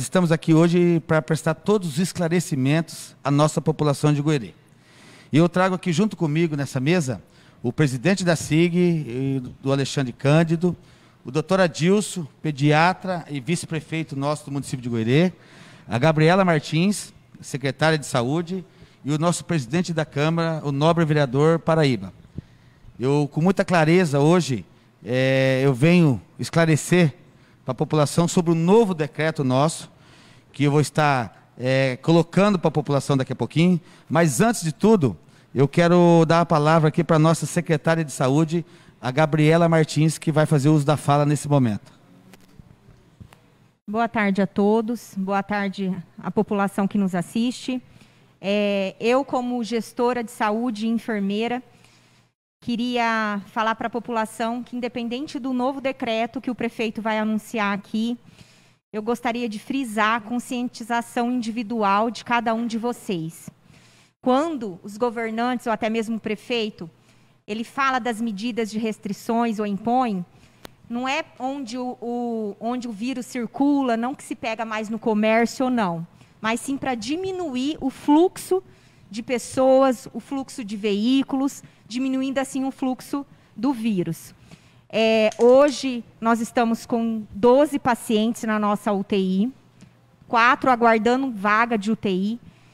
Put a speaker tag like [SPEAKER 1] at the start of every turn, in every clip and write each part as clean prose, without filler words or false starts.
[SPEAKER 1] estamos aqui hoje para prestar todos os esclarecimentos à nossa população de Goerê. E eu trago aqui junto comigo nessa mesa o presidente da SIG, do Alexandre Cândido, o doutor Adilson, pediatra e vice-prefeito nosso do município de Goerê, a Gabriela Martins, secretária de Saúde, e o nosso presidente da Câmara, o nobre vereador Paraíba. Eu, com muita clareza, hoje, eu venho esclarecer para a população sobre o novo decreto nosso, que eu vou estar colocando para a população daqui a pouquinho. Mas, antes de tudo, eu quero dar a palavra aqui para a nossa secretária de Saúde, a Gabriela Martins, que vai fazer uso da fala nesse momento.
[SPEAKER 2] Boa tarde a todos, boa tarde à população que nos assiste. Eu, como gestora de saúde e enfermeira, queria falar para a população que, independente do novo decreto que o prefeito vai anunciar aqui, eu gostaria de frisar a conscientização individual de cada um de vocês. Quando os governantes, ou até mesmo o prefeito, ele fala das medidas de restrições ou impõe, não é onde o vírus circula, não que se pega mais no comércio ou não, mas sim para diminuir o fluxo de pessoas, o fluxo de veículos, diminuindo assim o fluxo do vírus. Hoje nós estamos com 12 pacientes na nossa UTI, 4 aguardando vaga de UTI,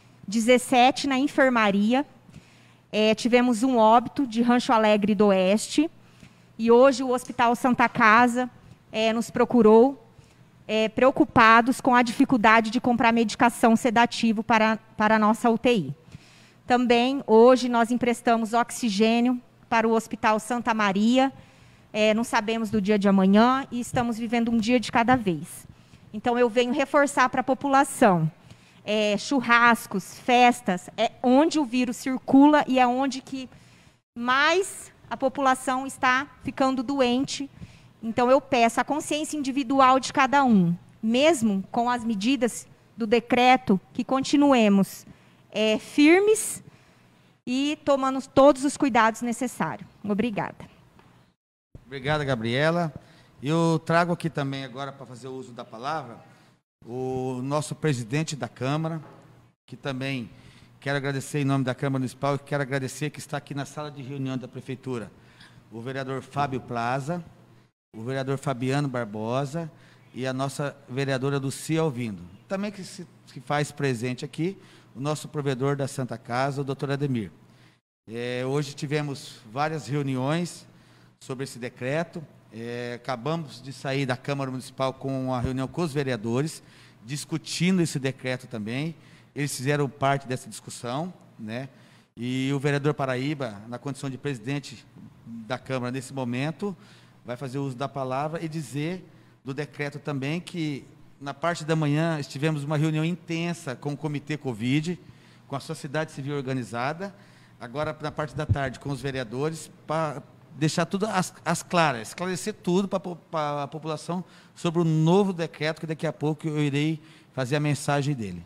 [SPEAKER 2] 17 na enfermaria. Tivemos um óbito de Rancho Alegre do Oeste, e hoje o Hospital Santa Casa nos procurou, preocupados com a dificuldade de comprar medicação sedativa para a nossa UTI. Também, hoje, nós emprestamos oxigênio para o Hospital Santa Maria, não sabemos do dia de amanhã, e estamos vivendo um dia de cada vez. Então, eu venho reforçar para a população, churrascos, festas, onde o vírus circula e é onde que mais a população está ficando doente. Então, eu peço a consciência individual de cada um, mesmo com as medidas do decreto, que continuemos firmes e tomando todos os cuidados necessários. Obrigada.
[SPEAKER 1] Obrigada, Gabriela. Eu trago aqui também agora, para fazer o uso da palavra, o nosso presidente da Câmara, que também quero agradecer em nome da Câmara Municipal, e quero agradecer que está aqui na sala de reunião da Prefeitura, o vereador Fábio Plaza, o vereador Fabiano Barbosa e a nossa vereadora Lucia Alvindo. Também que faz presente aqui o nosso provedor da Santa Casa, o doutor Ademir. Hoje tivemos várias reuniões sobre esse decreto. Acabamos de sair da Câmara Municipal com uma reunião com os vereadores, discutindo esse decreto também. Eles fizeram parte dessa discussão, né? E o vereador Paraíba, na condição de presidente da Câmara nesse momento, vai fazer uso da palavra e dizer do decreto também que, na parte da manhã, tivemos uma reunião intensa com o Comitê Covid, com a sociedade civil organizada, agora, na parte da tarde, com os vereadores, para deixar tudo às claras, esclarecer tudo para a população sobre o novo decreto, que daqui a pouco eu irei fazer a mensagem dele.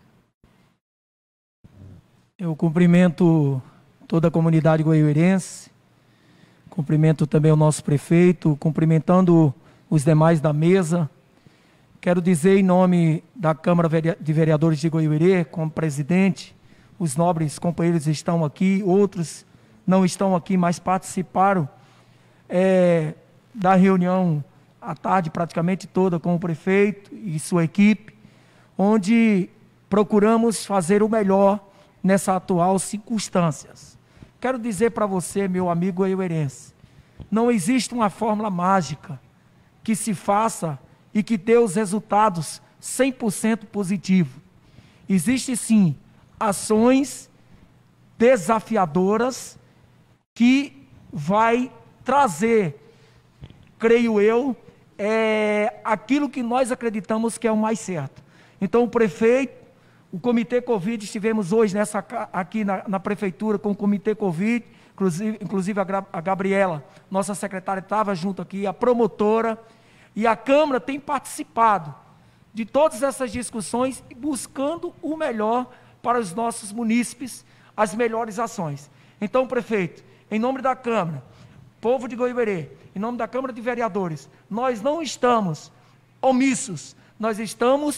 [SPEAKER 3] Eu cumprimento toda a comunidade goiuerense, cumprimento também o nosso prefeito, cumprimentando os demais da mesa. Quero dizer em nome da Câmara de Vereadores de Goiuerê, como presidente, os nobres companheiros estão aqui, outros não estão aqui, mas participaram da reunião à tarde praticamente toda com o prefeito e sua equipe, onde procuramos fazer o melhor nessas atuais circunstâncias. Quero dizer para você, meu amigo goiuerense, não existe uma fórmula mágica que se faça e que dê os resultados 100% positivos. Existem, sim, ações desafiadoras que vai trazer, creio eu, aquilo que nós acreditamos que é o mais certo. Então, o prefeito, o Comitê Covid, estivemos hoje aqui na Prefeitura com o Comitê Covid, inclusive a Gabriela, nossa secretária, estava junto aqui, a promotora, e a Câmara tem participado de todas essas discussões e buscando o melhor para os nossos munícipes, as melhores ações. Então, prefeito, em nome da Câmara, povo de Goiuerê, em nome da Câmara de Vereadores, nós não estamos omissos, nós estamos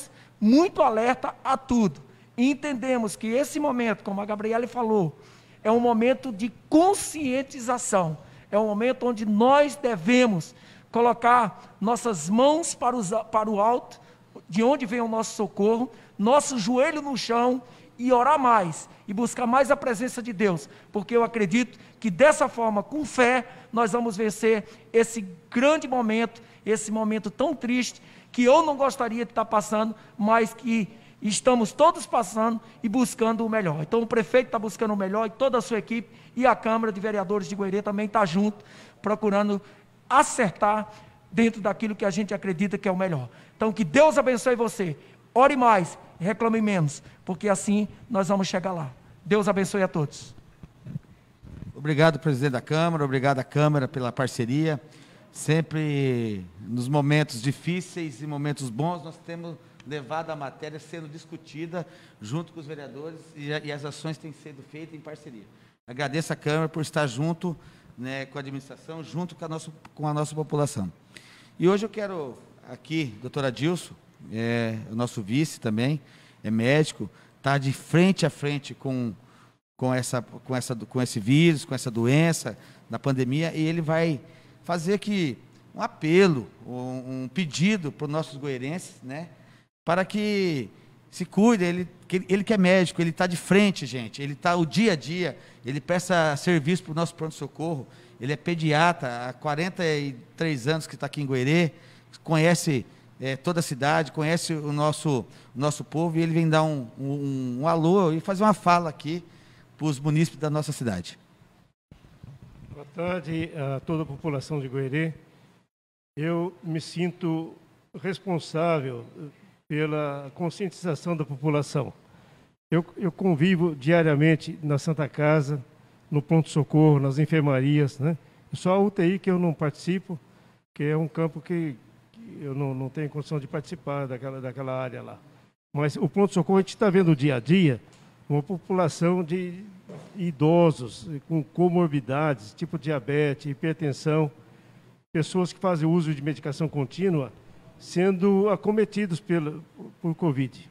[SPEAKER 3] muito alerta a tudo. E entendemos que esse momento, como a Gabriele falou, é um momento de conscientização. É um momento onde nós devemos colocar nossas mãos para o alto, de onde vem o nosso socorro, nosso joelho no chão e orar mais, e buscar mais a presença de Deus, porque eu acredito que dessa forma, com fé, nós vamos vencer esse grande momento, esse momento tão triste, que eu não gostaria de estar passando, mas que estamos todos passando e buscando o melhor. Então o prefeito está buscando o melhor, e toda a sua equipe, e a Câmara de Vereadores de Goiânia também está junto, procurando acertar dentro daquilo que a gente acredita que é o melhor. Então que Deus abençoe você, ore mais, reclame menos, porque assim nós vamos chegar lá. Deus abençoe a todos.
[SPEAKER 1] Obrigado, presidente da Câmara, obrigado à Câmara pela parceria. Sempre nos momentos difíceis e momentos bons, nós temos levado a matéria sendo discutida junto com os vereadores, e as ações têm sido feitas em parceria. Agradeço à Câmara por estar junto, né, com a administração, junto com a nossa população. E hoje eu quero aqui, doutor Adilson, o nosso vice também, é médico, está de frente a frente com esse vírus, com essa doença, na pandemia, e ele vai fazer aqui um apelo, um pedido para os nossos goirenses, né, para que se cuidem. Ele que é médico, ele está de frente, gente, ele está o dia a dia, ele presta serviço para o nosso pronto-socorro, ele é pediatra há 43 anos que está aqui em Goerê, conhece toda a cidade, conhece o nosso povo, e ele vem dar um alô e fazer uma fala aqui para os munícipes da nossa cidade.
[SPEAKER 4] Boa tarde a toda a população de Goerê. Eu me sinto responsável pela conscientização da população. Eu convivo diariamente na Santa Casa, no pronto-socorro, nas enfermarias, né? Só a UTI que eu não participo, que é um campo que eu não tenho condição de participar daquela área lá. Mas o pronto-socorro, a gente está vendo dia a dia uma população de idosos com comorbidades, tipo diabetes, hipertensão, pessoas que fazem uso de medicação contínua, sendo acometidos por Covid.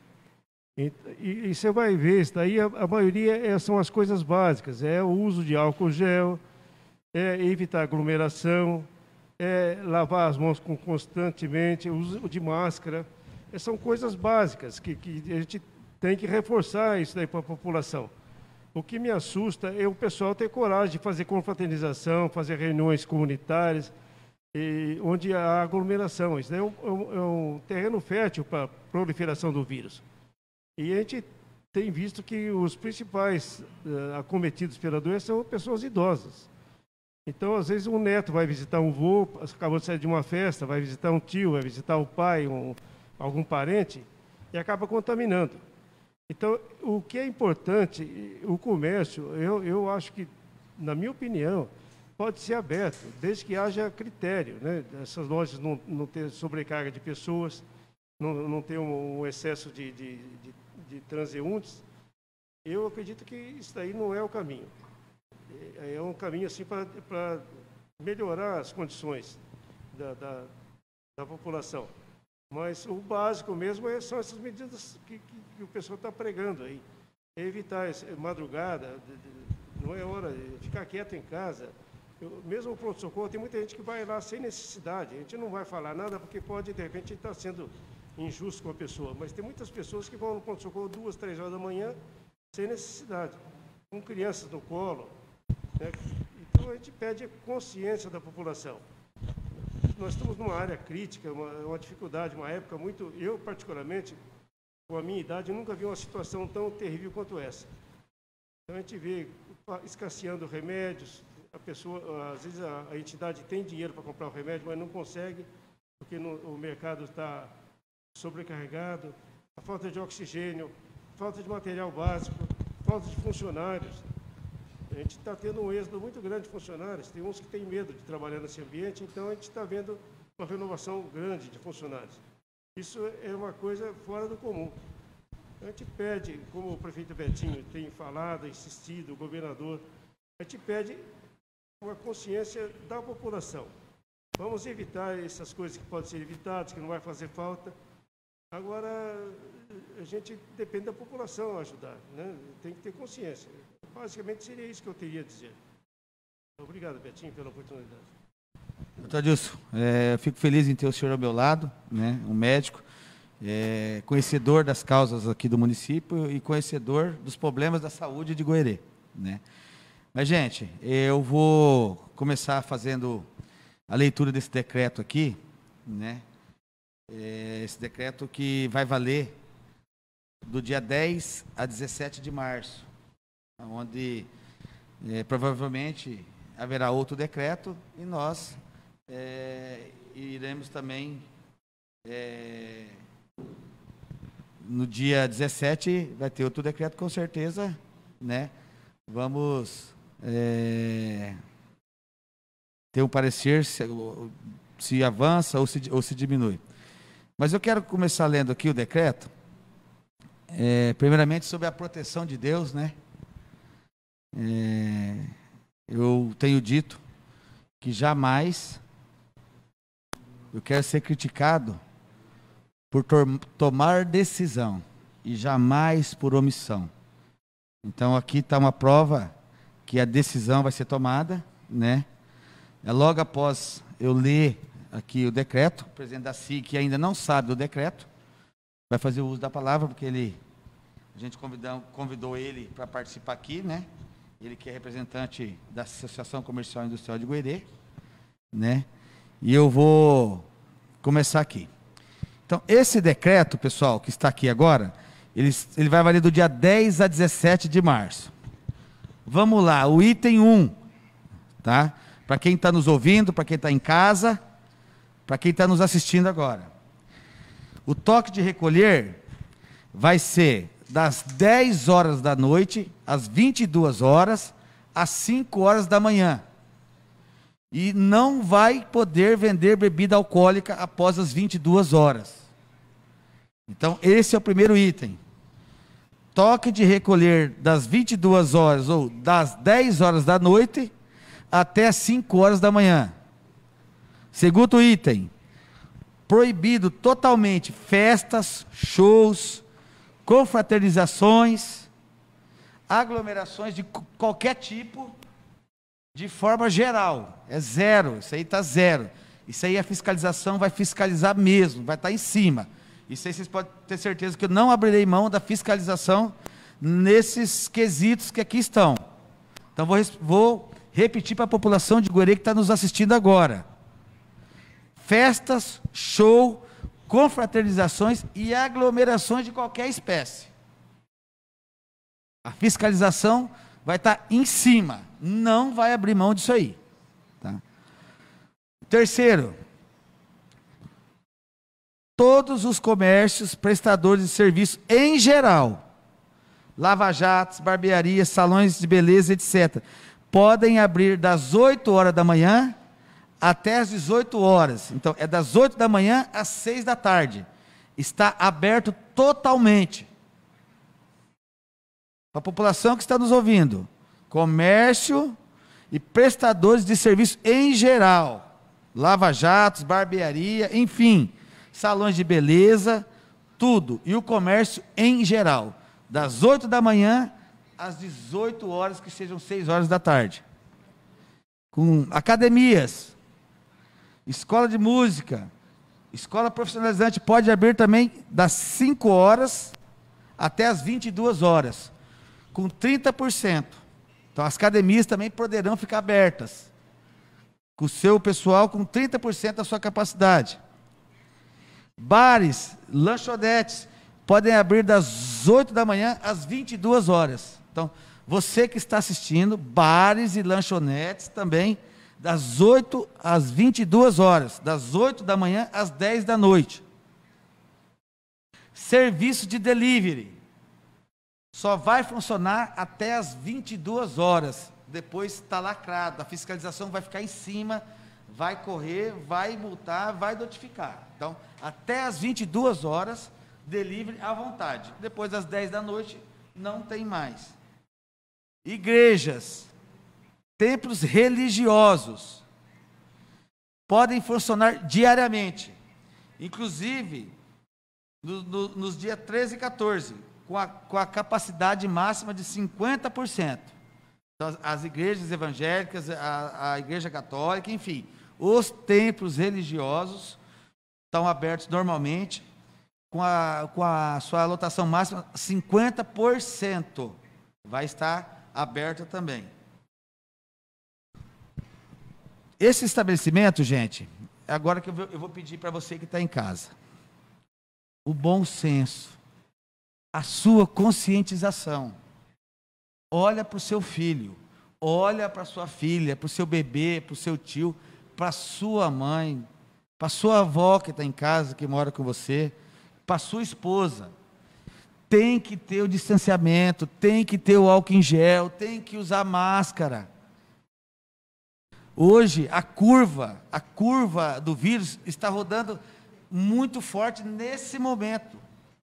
[SPEAKER 4] E você vai ver, isso daí a maioria são as coisas básicas, é o uso de álcool gel, é evitar aglomeração, é lavar as mãos constantemente, o uso de máscara, são coisas básicas que a gente tem que reforçar isso daí para a população. O que me assusta é o pessoal ter coragem de fazer confraternização, fazer reuniões comunitárias, onde há aglomeração. Isso daí é um terreno fértil para a proliferação do vírus. E a gente tem visto que os principais acometidos pela doença são pessoas idosas. Então, às vezes, um neto vai visitar um avô, acabou de sair de uma festa, vai visitar um tio, vai visitar o pai, algum parente, e acaba contaminando. Então, o que é importante, o comércio, eu acho que, na minha opinião, pode ser aberto, desde que haja critério, né? Essas lojas não ter sobrecarga de pessoas, não ter um excesso de transeuntes. Eu acredito que isso daí não é o caminho. É um caminho assim para melhorar as condições da população. Mas o básico mesmo são essas medidas que o pessoal está pregando aí. É evitar madrugada, não é hora de ficar quieto em casa. Mesmo o pronto-socorro, tem muita gente que vai lá sem necessidade. A gente não vai falar nada porque pode, de repente, estar sendo injusto com a pessoa. Mas tem muitas pessoas que vão no pronto-socorro 2, 3 horas da manhã sem necessidade, com crianças no colo, né? Então a gente pede a consciência da população. Nós estamos numa área crítica, uma dificuldade, uma época muito... Eu, particularmente, com a minha idade, nunca vi uma situação tão terrível quanto essa. Então a gente vê escasseando remédios, a pessoa, às vezes a entidade tem dinheiro para comprar o remédio, mas não consegue, porque o mercado está sobrecarregado, a falta de oxigênio, falta de material básico, falta de funcionários. A gente está tendo um êxodo muito grande de funcionários, tem uns que têm medo de trabalhar nesse ambiente, então a gente está vendo uma renovação grande de funcionários. Isso é uma coisa fora do comum. A gente pede, como o prefeito Betinho tem falado, insistido, o governador, a gente pede uma consciência da população. Vamos evitar essas coisas que podem ser evitadas, que não vai fazer falta. Agora, a gente depende da população ajudar, né? Tem que ter consciência. Basicamente, seria isso que eu teria a dizer. Obrigado, Betinho, pela oportunidade.
[SPEAKER 1] Doutor Adilson, eu fico feliz em ter o senhor ao meu lado, né, um médico, conhecedor das causas aqui do município e conhecedor dos problemas da saúde de Goerê, né? Mas, gente, eu vou começar fazendo a leitura desse decreto aqui, né? Esse decreto que vai valer do dia 10 a 17 de março, onde provavelmente haverá outro decreto e nós iremos também, no dia 17, vai ter outro decreto, com certeza, né? Vamos ter um parecer se avança ou se diminui. Mas eu quero começar lendo aqui o decreto, primeiramente sobre a proteção de Deus, né? Eu tenho dito que jamais eu quero ser criticado por tomar decisão e jamais por omissão. Então aqui está uma prova que a decisão vai ser tomada, né? Logo após eu ler aqui o decreto, o presidente da SIC ainda não sabe do decreto, vai fazer o uso da palavra, porque a gente convidou ele para participar aqui, né? Ele que é representante da Associação Comercial e Industrial de Goerê, né? E eu vou começar aqui. Então, esse decreto, pessoal, que está aqui agora, ele vai valer do dia 10 a 17 de março. Vamos lá, o item 1, tá? Para quem está nos ouvindo, para quem está em casa, para quem está nos assistindo agora. O toque de recolher vai ser das 10 horas da noite às 22 horas, às 5 horas da manhã. E não vai poder vender bebida alcoólica após as 22 horas. Então, esse é o primeiro item. Toque de recolher das 22 horas ou das 10 horas da noite até as 5 horas da manhã. Segundo item, proibido totalmente festas, shows, confraternizações, aglomerações de qualquer tipo, de forma geral. É zero, isso aí está zero. Isso aí a fiscalização vai fiscalizar mesmo, vai estar em cima. Isso aí vocês podem ter certeza que eu não abrirei mão da fiscalização nesses quesitos que aqui estão. Então vou repetir para a população de Goerê que está nos assistindo agora. Festas, show, confraternizações e aglomerações de qualquer espécie. A fiscalização vai estar em cima, não vai abrir mão disso aí. Tá? Terceiro, todos os comércios, prestadores de serviço em geral, lava-jatos, barbearias, salões de beleza, etc., podem abrir das 8 horas da manhã até as 18 horas. Então, é das 8 da manhã às 6 da tarde. Está aberto totalmente. Para a população que está nos ouvindo, comércio e prestadores de serviço em geral, lava-jatos, barbearia, enfim, salões de beleza, tudo. E o comércio em geral, das 8 da manhã às 18 horas, que sejam 6 horas da tarde. Com academias, escola de música, escola profissionalizante pode abrir também das 5 horas até as 22 horas, com 30%. Então as academias também poderão ficar abertas, com o seu pessoal com 30% da sua capacidade. Bares, lanchonetes, podem abrir das 8 da manhã às 22 horas. Então, você que está assistindo, bares e lanchonetes também, das 8 às 22 horas, das 8 da manhã às 10 da noite. Serviço de delivery só vai funcionar até as 22 horas, depois está lacrado, a fiscalização vai ficar em cima, vai correr, vai multar, vai notificar. Então, até as 22 horas, delivery à vontade. Depois das 10 da noite, não tem mais. Igrejas, templos religiosos, podem funcionar diariamente. Inclusive, nos dias 13 e 14, com a capacidade máxima de 50%. Então, as igrejas evangélicas, a igreja católica, enfim, os templos religiosos estão abertos normalmente, com a sua lotação máxima, 50%. Vai estar aberta também. Esse estabelecimento, gente, agora que eu vou pedir para você que está em casa, o bom senso, a sua conscientização. Olha para o seu filho, olha para a sua filha, para o seu bebê, para o seu tio, para a sua mãe, para a sua avó que está em casa, que mora com você, para a sua esposa. Tem que ter o distanciamento, tem que ter o álcool em gel, tem que usar máscara. Hoje, a curva do vírus está rodando muito forte nesse momento.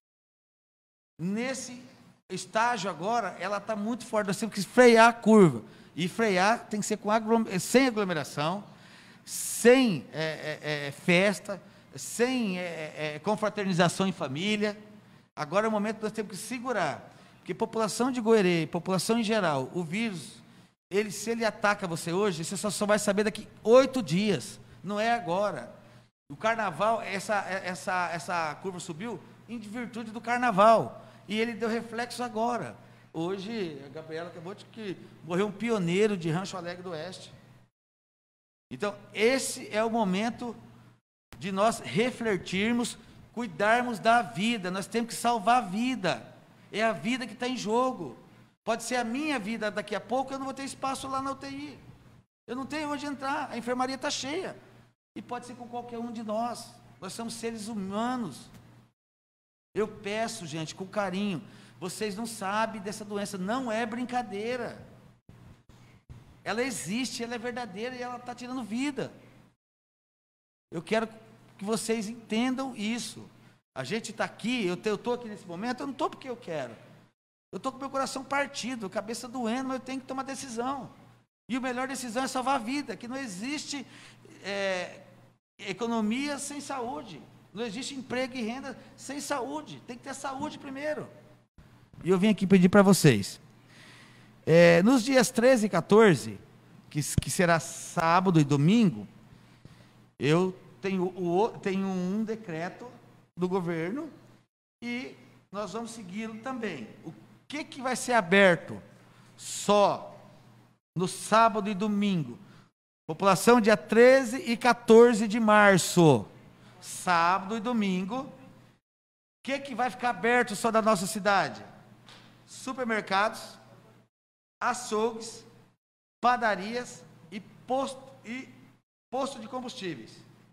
[SPEAKER 1] Nesse estágio agora, ela está muito forte. Nós temos que frear a curva. E frear tem que ser sem aglomeração, sem festa, sem confraternização em família. Agora é o momento que nós temos que segurar. Porque população de Goerê, população em geral, o vírus, se ele ataca você hoje, você só vai saber daqui 8 dias. Não é agora. O carnaval, essa curva subiu em virtude do carnaval. E ele deu reflexo agora. Hoje, a Gabriela acabou de que morreu um pioneiro de Rancho Alegre do Oeste. Então, esse é o momento de nós refletirmos, cuidarmos da vida. Nós temos que salvar a vida. É a vida que está em jogo. Pode ser a minha vida daqui a pouco, eu não vou ter espaço lá na UTI. Eu não tenho onde entrar, a enfermaria está cheia. E pode ser com qualquer um de nós. Nós somos seres humanos. Eu peço, gente, com carinho, vocês não sabem dessa doença, não é brincadeira. Ela existe, ela é verdadeira e ela está tirando vida. Eu quero que vocês entendam isso. A gente está aqui, eu estou aqui nesse momento, eu não estou porque eu quero. Eu estou com meu coração partido, cabeça doendo, mas eu tenho que tomar decisão. E a melhor decisão é salvar a vida, que não existe economia sem saúde. Não existe emprego e renda sem saúde. Tem que ter saúde primeiro. E eu vim aqui pedir para vocês. Nos dias 13 e 14, que será sábado e domingo, eu tenho um decreto do governo e nós vamos segui-lo também. O que vai ser aberto só no sábado e domingo? População dia 13 e 14 de março. Sábado e domingo. O que vai ficar aberto só da nossa cidade? Supermercados, açougues, padarias e posto de combustíveis.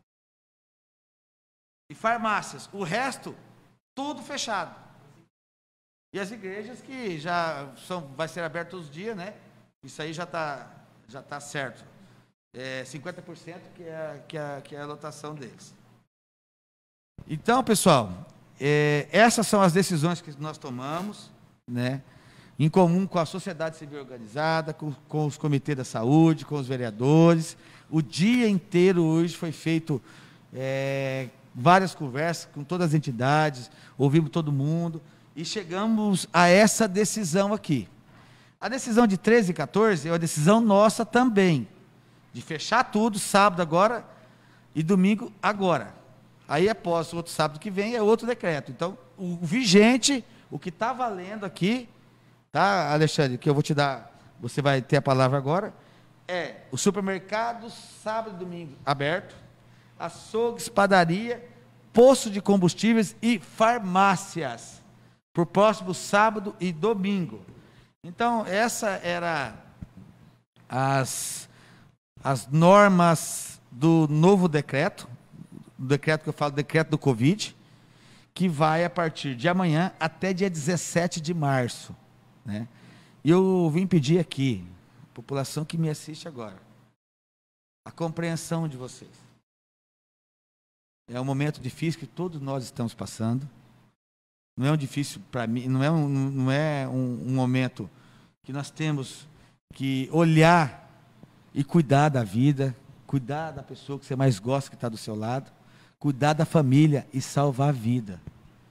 [SPEAKER 1] E farmácias. O resto, tudo fechado. E as igrejas que vai ser aberto todos os dias, né? Isso aí já está certo. 50% que é a lotação deles. Então, pessoal, essas são as decisões que nós tomamos, né? Em comum com a sociedade civil organizada, com os comitês da saúde, com os vereadores. O dia inteiro hoje foi feito várias conversas com todas as entidades, ouvimos todo mundo e chegamos a essa decisão aqui. A decisão de 13 e 14 é uma decisão nossa também, de fechar tudo sábado agora e domingo agora. Aí após o outro sábado que vem é outro decreto. Então, o vigente, o que está valendo aqui, tá, Alexandre, que eu vou te dar, você vai ter a palavra agora, o supermercado, sábado e domingo aberto, açougues, padaria, posto de combustíveis e farmácias, para o próximo sábado e domingo. Então, essa era as normas do novo decreto, o decreto que eu falo, decreto do Covid, que vai a partir de amanhã até dia 17 de março. Né? E eu vim pedir aqui, população que me assiste agora, a compreensão de vocês. É um momento difícil que todos nós estamos passando. Não é um difícil para mim, não é um momento que nós temos que olhar e cuidar da vida, cuidar da pessoa que você mais gosta que está do seu lado, cuidar da família e salvar a vida.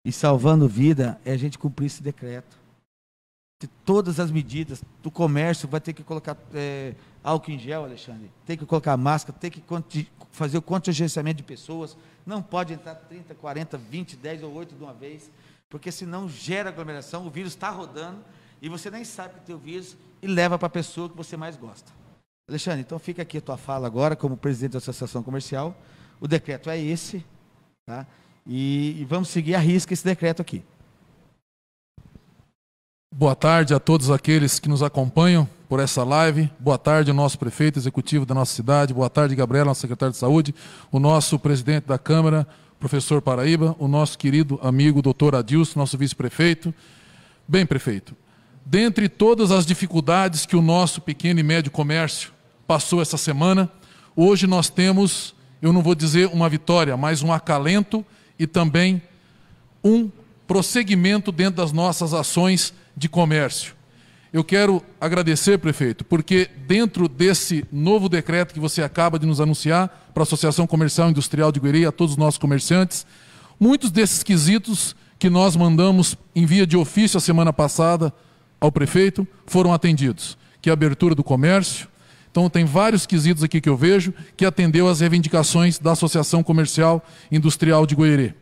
[SPEAKER 1] e salvando vida é a gente cumprir esse decreto. De todas as medidas do comércio, vai ter que colocar álcool em gel, Alexandre, tem que colocar máscara, tem que fazer o contingenciamento de pessoas, não pode entrar 30, 40, 20, 10 ou 8 de uma vez, porque senão gera aglomeração, o vírus está rodando e você nem sabe que tem o vírus e leva para a pessoa que você mais gosta. Alexandre, então fica aqui a tua fala agora como presidente da Associação Comercial. O decreto é esse, tá? E vamos seguir à risca esse decreto aqui.
[SPEAKER 5] Boa tarde a todos aqueles que nos acompanham por essa live. Boa tarde ao nosso prefeito executivo da nossa cidade. Boa tarde, Gabriela, nosso secretário de Saúde. O nosso presidente da Câmara, professor Paraíba. O nosso querido amigo, doutor Adilson, nosso vice-prefeito. Bem, prefeito, dentre todas as dificuldades que o nosso pequeno e médio comércio passou essa semana, hoje nós temos, eu não vou dizer uma vitória, mas um acalento e também um prosseguimento dentro das nossas ações de comércio. Eu quero agradecer, prefeito, porque dentro desse novo decreto que você acaba de nos anunciar para a Associação Comercial e Industrial de Guerê, a todos os nossos comerciantes, muitos desses quesitos que nós mandamos em via de ofício a semana passada ao prefeito foram atendidos, que é a abertura do comércio. Então tem vários quesitos aqui que eu vejo que atendeu às reivindicações da Associação Comercial e Industrial de Guerê.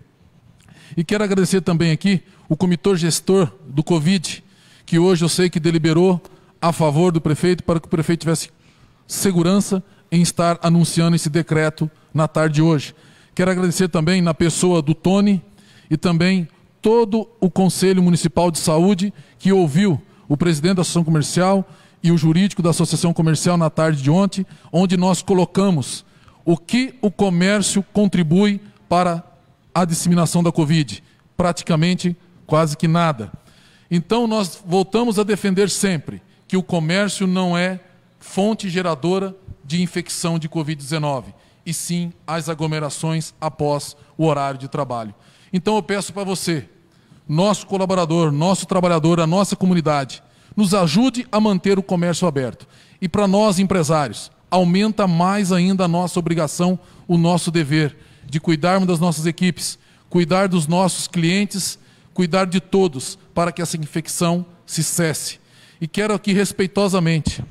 [SPEAKER 5] E quero agradecer também aqui o comitê gestor do Covid, que hoje eu sei que deliberou a favor do prefeito para que o prefeito tivesse segurança em estar anunciando esse decreto na tarde de hoje. Quero agradecer também na pessoa do Tony e também todo o Conselho Municipal de Saúde que ouviu o presidente da Associação Comercial e o jurídico da Associação Comercial na tarde de ontem, onde nós colocamos o que o comércio contribui para a disseminação da Covid. Praticamente quase que nada. Então nós voltamos a defender sempre que o comércio não é fonte geradora de infecção de Covid-19, e sim as aglomerações após o horário de trabalho. Então eu peço para você, nosso colaborador, nosso trabalhador, a nossa comunidade, nos ajude a manter o comércio aberto. E para nós, empresários, aumenta mais ainda a nossa obrigação, o nosso dever de cuidarmos das nossas equipes, cuidar dos nossos clientes, cuidar de todos para que essa infecção se cesse. E quero aqui respeitosamente,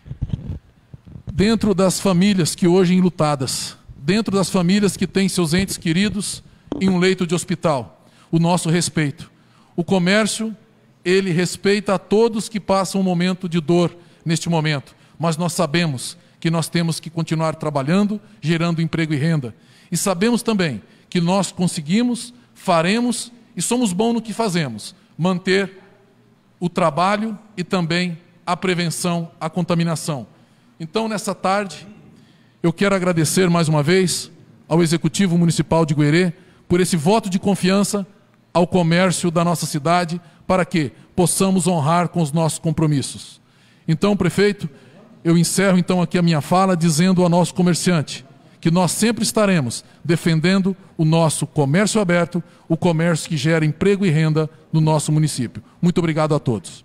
[SPEAKER 5] dentro das famílias que hoje enlutadas, dentro das famílias que têm seus entes queridos em um leito de hospital, o nosso respeito. O comércio, ele respeita a todos que passam um momento de dor neste momento, mas nós sabemos que nós temos que continuar trabalhando, gerando emprego e renda. E sabemos também que nós conseguimos, faremos e somos bons no que fazemos, manter o trabalho e também a prevenção à contaminação. Então, nessa tarde, eu quero agradecer mais uma vez ao Executivo Municipal de Guerê por esse voto de confiança ao comércio da nossa cidade para que possamos honrar com os nossos compromissos. Então, prefeito, eu encerro então aqui a minha fala dizendo ao nosso comerciante que nós sempre estaremos defendendo o nosso comércio aberto, o comércio que gera emprego e renda no nosso município. Muito obrigado a todos.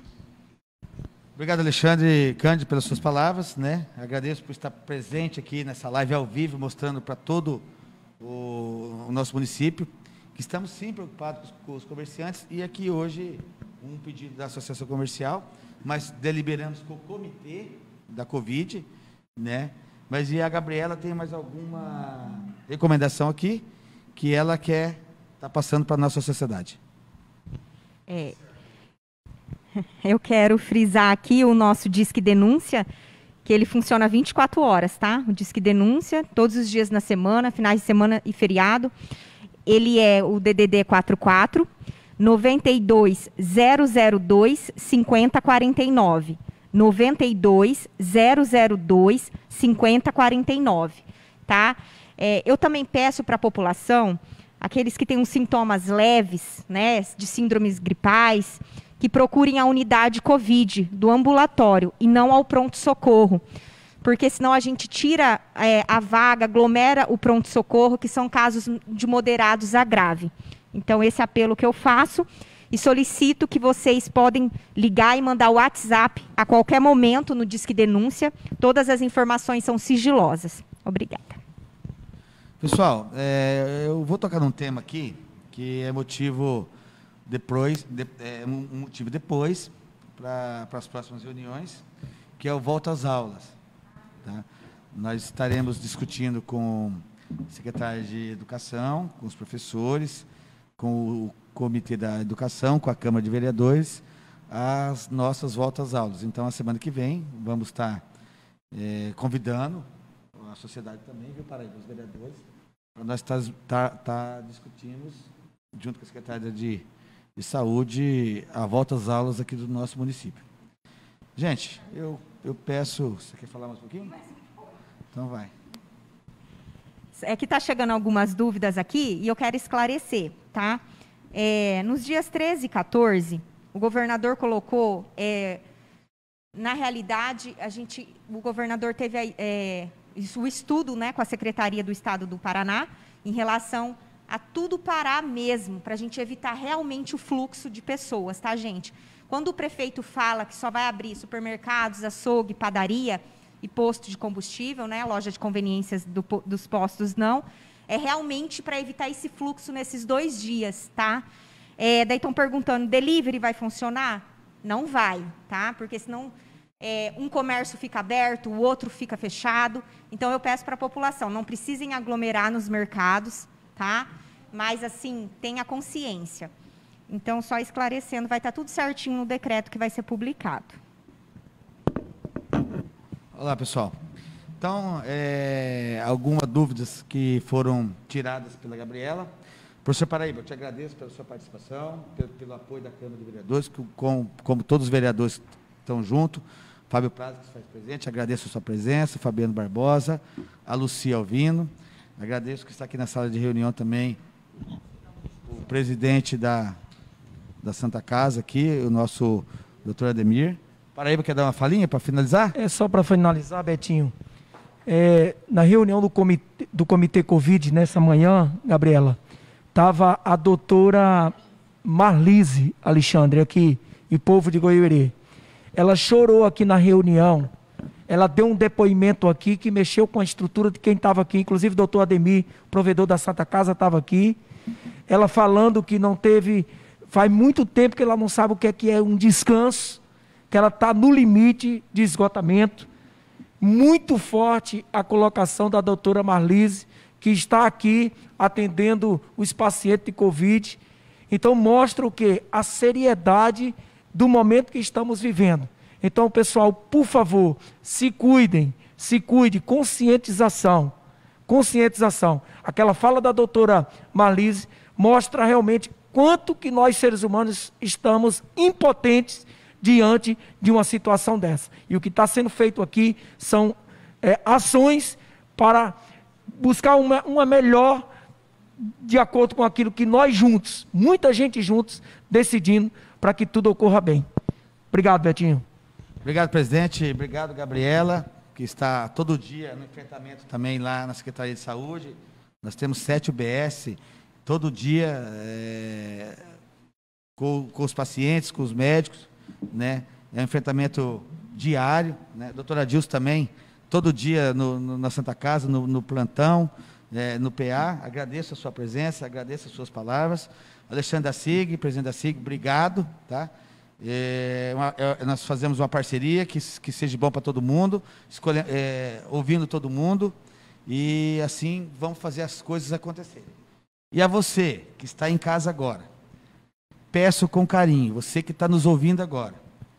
[SPEAKER 1] Obrigado, Alexandre Cândido, pelas suas palavras, né? Agradeço por estar presente aqui nessa live ao vivo, mostrando para todo o nosso município que estamos sim preocupados com os comerciantes, e aqui hoje um pedido da Associação Comercial, mas deliberamos com o comitê da Covid, né? Mas e a Gabriela tem mais alguma recomendação aqui que ela quer estar passando para a nossa sociedade?
[SPEAKER 2] Eu quero frisar aqui o nosso Disque Denúncia, que ele funciona 24 horas, tá? O Disque Denúncia, todos os dias na semana, finais de semana e feriado. Ele é o DDD 44 92 002 5049. 92 002 5049, tá? Eu também peço para a população, aqueles que têm uns sintomas leves, né, de síndromes gripais, que procurem a unidade Covid do ambulatório e não ao pronto-socorro, porque senão a gente tira a vaga, aglomera o pronto-socorro, que são casos de moderados a grave. Então, esse apelo que eu faço. E solicito que vocês podem ligar e mandar o WhatsApp a qualquer momento no Disque Denúncia. Todas as informações são sigilosas. Obrigada.
[SPEAKER 1] Pessoal, eu vou tocar num tema aqui, que é motivo depois, um motivo depois para as próximas reuniões, que é o volta às aulas. Tá? Nós estaremos discutindo com o secretário de Educação, com os professores, com o Comitê da Educação, com a Câmara de Vereadores, as nossas voltas às aulas. Então, a semana que vem, vamos estar convidando a sociedade também, viu, Paraíba, os vereadores, para nós estar discutirmos, junto com a Secretaria de Saúde, a volta às aulas aqui do nosso município. Gente, eu peço... Você quer falar mais um pouquinho? Então vai.
[SPEAKER 2] É que está chegando algumas dúvidas aqui e eu quero esclarecer, tá? Nos dias 13 e 14, o governador colocou... na realidade, o governador teve o estudo, né, com a Secretaria do Estado do Paraná em relação a tudo parar mesmo, para a gente evitar realmente o fluxo de pessoas, tá, gente? Quando o prefeito fala que só vai abrir supermercados, açougue, padaria e posto de combustível, né, loja de conveniências dos postos, não, é realmente para evitar esse fluxo nesses 2 dias, tá? Daí estão perguntando, delivery vai funcionar? Não vai, tá? Porque senão um comércio fica aberto, o outro fica fechado. Então, eu peço para a população, não precisem aglomerar nos mercados, tá? Mas, assim, tenha consciência. Então, só esclarecendo, vai estar tudo certinho no decreto que vai ser publicado.
[SPEAKER 1] Olá, pessoal. Então, algumas dúvidas que foram tiradas pela Gabriela. Professor Paraíba, eu te agradeço pela sua participação, pelo apoio da Câmara de Vereadores, como todos os vereadores estão juntos. Fábio Prado, que se faz presente, agradeço a sua presença, Fabiano Barbosa, a Lucia Alvino, agradeço que está aqui na sala de reunião também o presidente da Santa Casa aqui, o nosso doutor Ademir. Paraíba, quer dar uma falinha para finalizar?
[SPEAKER 3] Só para finalizar, Betinho, na reunião do comitê Covid nessa manhã, Gabriela, estava a doutora Marlise Alexandre aqui, e povo de Goiuerê. Ela chorou aqui na reunião, ela deu um depoimento aqui que mexeu com a estrutura de quem estava aqui, inclusive o doutor Ademir, provedor da Santa Casa, estava aqui. Ela falando que não teve, faz muito tempo que ela não sabe o que é um descanso, que ela está no limite de esgotamento. Muito forte a colocação da doutora Marlise, que está aqui atendendo os pacientes de Covid. Então, mostra o quê? A seriedade do momento que estamos vivendo. Então, pessoal, por favor, se cuidem, conscientização. Aquela fala da doutora Marlise mostra realmente quanto que nós, seres humanos, estamos impotentes diante de uma situação dessa. E o que está sendo feito aqui são ações para buscar uma melhor, de acordo com aquilo que nós juntos, muita gente juntos, decidindo para que tudo ocorra bem. Obrigado, Betinho.
[SPEAKER 1] Obrigado, presidente. Obrigado, Gabriela, que está todo dia no enfrentamento também lá na Secretaria de Saúde. Nós temos 7 UBS, todo dia com os pacientes, com os médicos, né? É um enfrentamento diário, né? Doutora Dilson também, todo dia na Santa Casa, no plantão, no PA. Agradeço a sua presença, agradeço as suas palavras. Alexandre da SIG, presidente da SIG, obrigado. Tá? Nós fazemos uma parceria que seja bom para todo mundo, ouvindo todo mundo, e assim vamos fazer as coisas acontecerem. E a você que está em casa agora, peço com carinho, você que está nos ouvindo agora,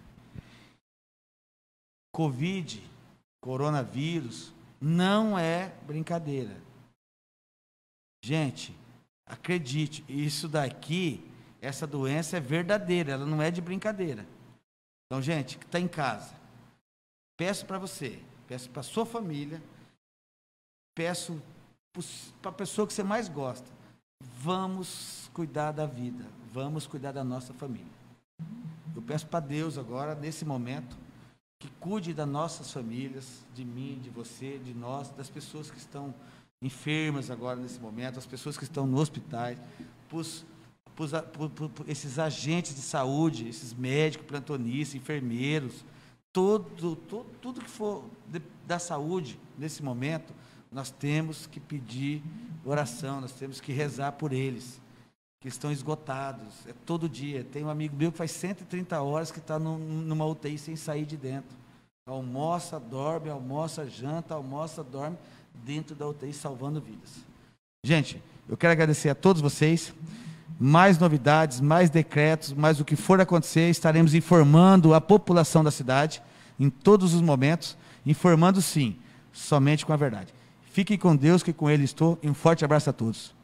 [SPEAKER 1] Covid, coronavírus, não é brincadeira. Gente, acredite, isso daqui, essa doença é verdadeira, ela não é de brincadeira. Então, gente, que está em casa, peço para você, peço para a sua família, peço para a pessoa que você mais gosta, vamos cuidar da vida, vamos cuidar da nossa família. Eu peço para Deus agora, nesse momento, que cuide das nossas famílias, de mim, de você, de nós, das pessoas que estão enfermas agora nesse momento, as pessoas que estão no hospital, por esses agentes de saúde, esses médicos, plantonistas, enfermeiros, tudo que for da saúde nesse momento, nós temos que pedir oração, nós temos que rezar por eles. que estão esgotados. É todo dia. Tem um amigo meu que faz 130 horas que está numa UTI sem sair de dentro. Almoça, dorme, almoça, janta, almoça, dorme, dentro da UTI, salvando vidas. Gente, eu quero agradecer a todos vocês. Mais novidades, mais decretos, mais o que for acontecer, estaremos informando a população da cidade em todos os momentos, informando sim, somente com a verdade. Fiquem com Deus, que com Ele estou, e um forte abraço a todos.